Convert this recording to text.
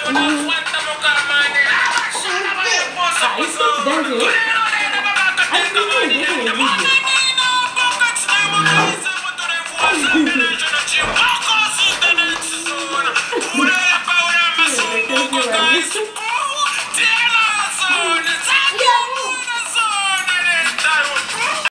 Ah, isso que deve ver. Acho que não tem vídeo.